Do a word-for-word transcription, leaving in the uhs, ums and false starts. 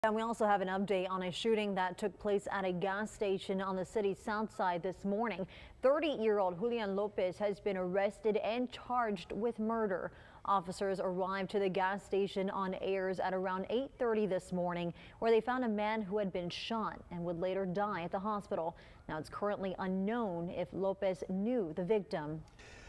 And we also have an update on a shooting that took place at a gas station on the city's south side this morning. thirty-year-old Julian Lopez has been arrested and charged with murder. Officers arrived to the gas station on Ayers at around eight thirty this morning, where they found a man who had been shot and would later die at the hospital. Now it's currently unknown if Lopez knew the victim.